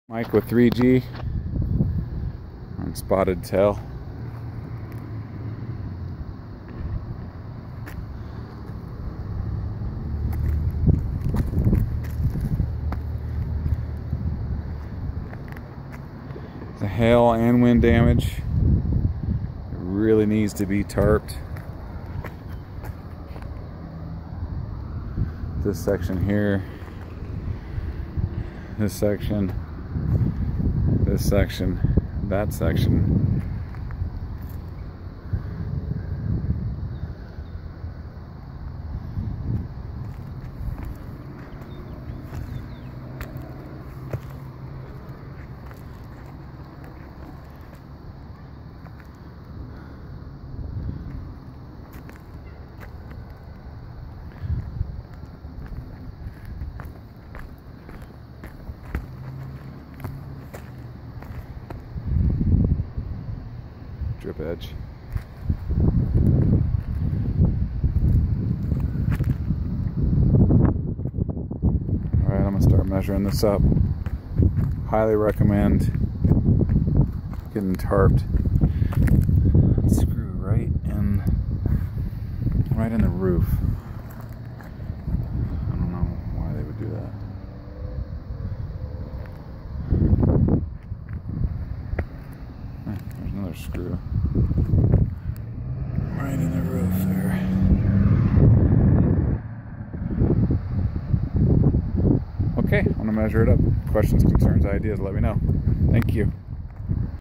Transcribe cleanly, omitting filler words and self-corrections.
Mike with 3G on spotted tail. The hail and wind damage really needs to be tarped. This section here, this section, that section. Drip edge. Alright, I'm gonna start measuring this up. Highly recommend getting tarped. Screw right in the roof. I don't know why they would do that. There's another screw. Right in the roof there. Okay, I'm gonna measure it up. Questions, concerns, ideas, let me know. Thank you.